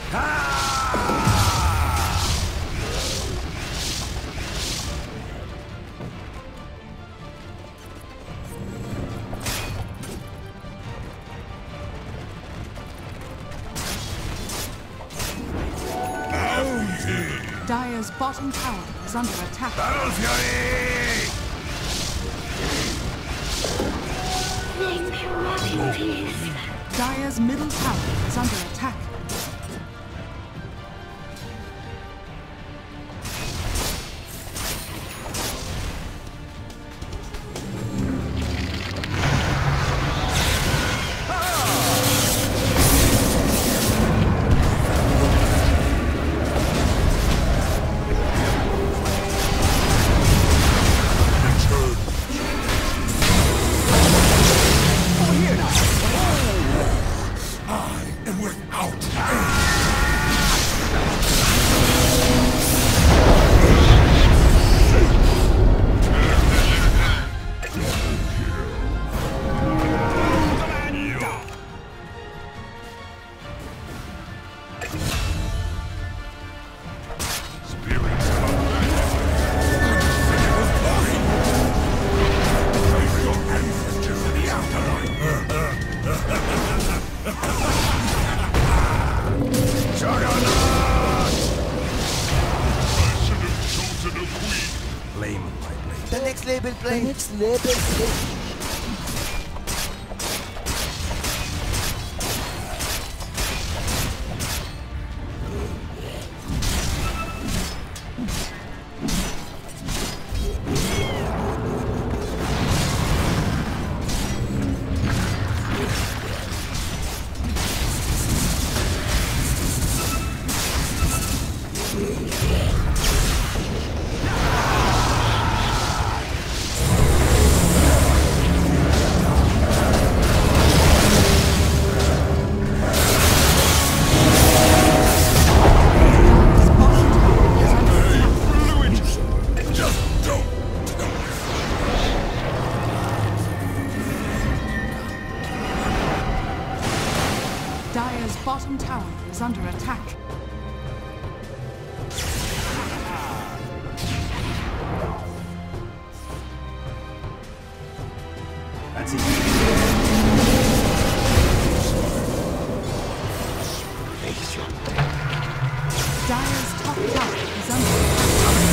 Dire's bottom tower is under attack. Battle Fury! Dire's middle tower is under attack. Dire's bottom tower is under attack. That's it. Dire's top tower is under attack.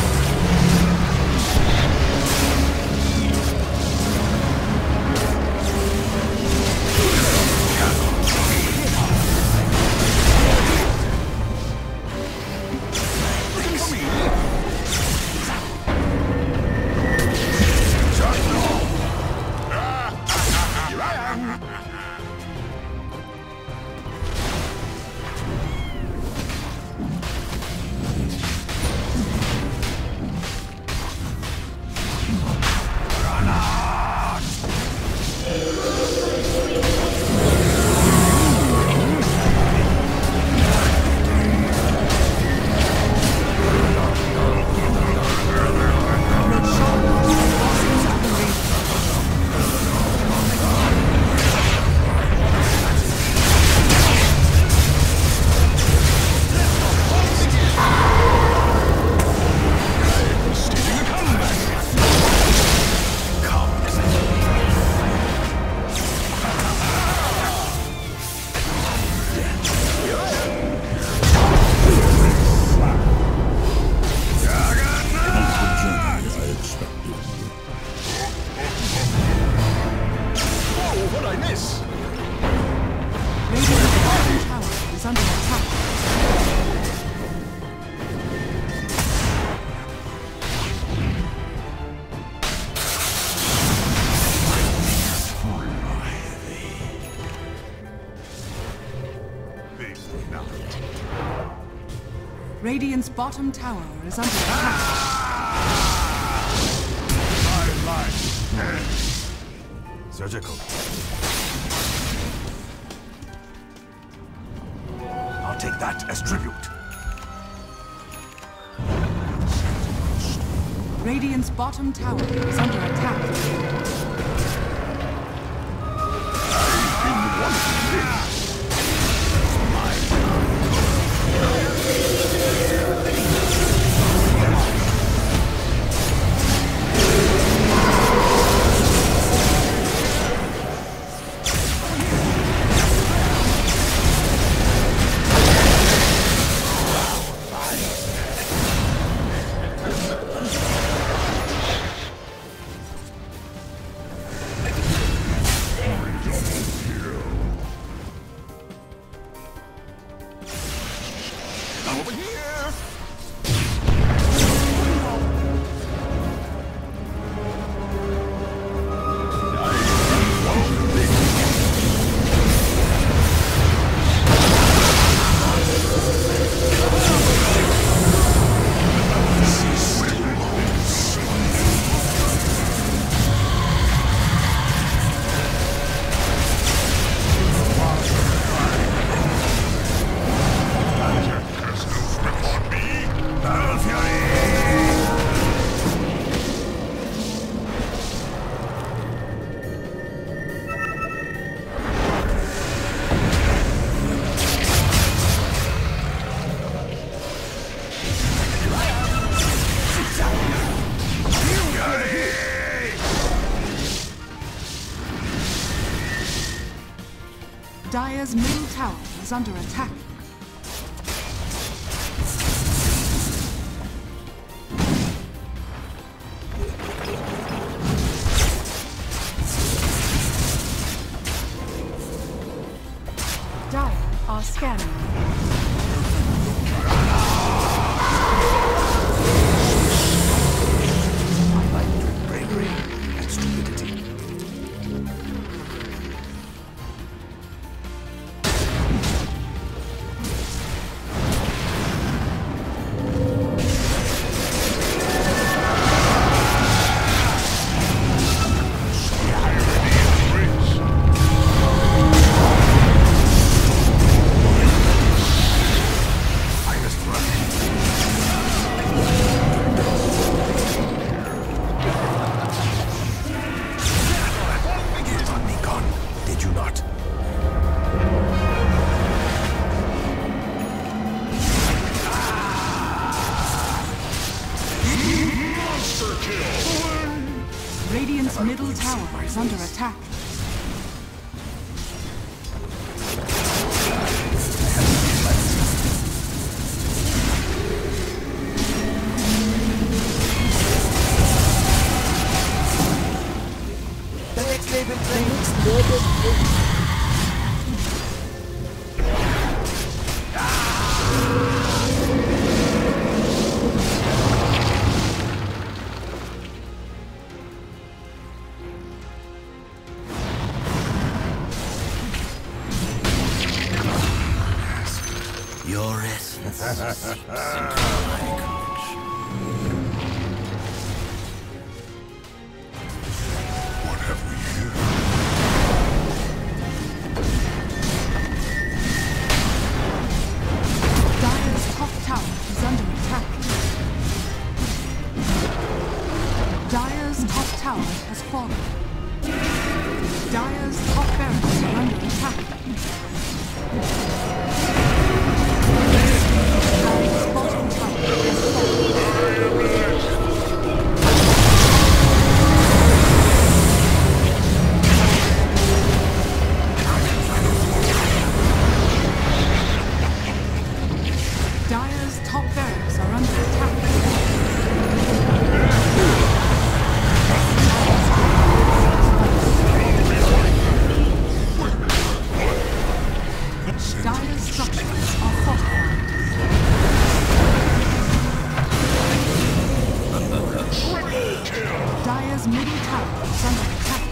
Radiant's bottom tower is under attack. My life ends. Surgical. I'll take that as tribute. Radiant's bottom tower is under attack. I've been wanting this. My Over here! Dire's middle tower is under attack. Dire are scanning. I like bravery and stupidity. Radiant's middle tower is under attack. Your essence seeps into my conviction. What have we here? Dire's top tower is under attack. Dire's top tower has fallen. Dire's top barracks are under attack. Dire's bottom tower has fallen. Dire's top barracks are under attack. Dire's structures are fortified. Dire's middle tower is under attack.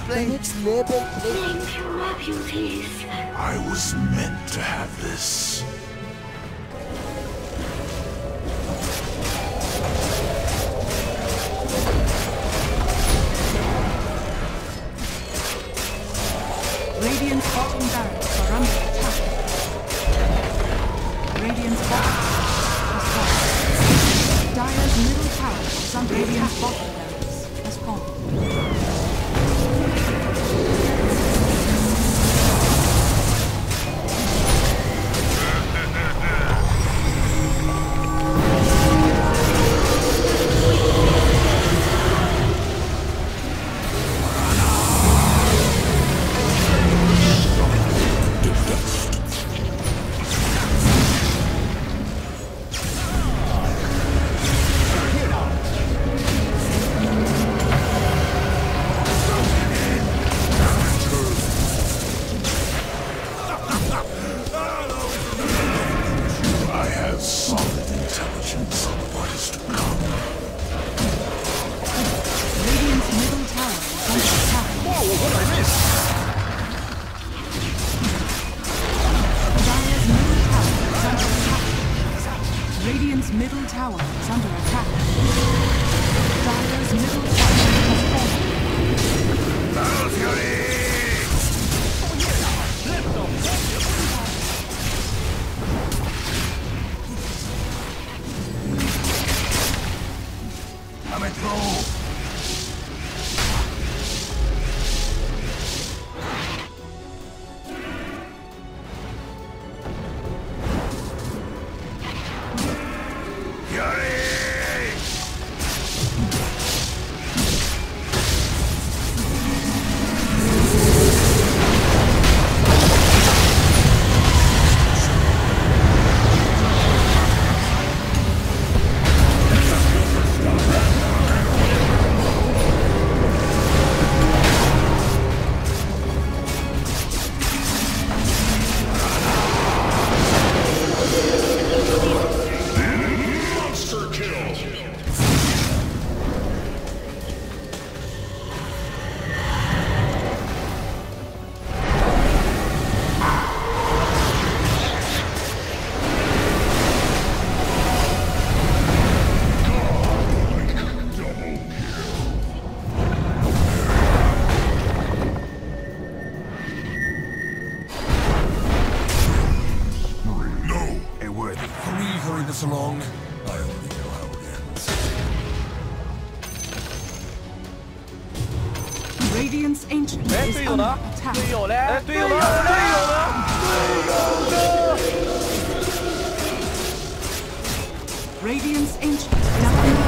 Impenetrable. Impurities. I was meant to have this. Radiant's bottom barracks are under attack. Radiant's bottom has fallen. Dire's middle tower is under Radiant's bottom barracks has fallen. Radiant's middle tower is under attack. Dire's middle tower has fallen. Battle Fury! Coming through! Along. I already know how it ends. Radiant's ancient is under attack. 队友嘞！队友呢？队友呢？ Radiant's ancient is under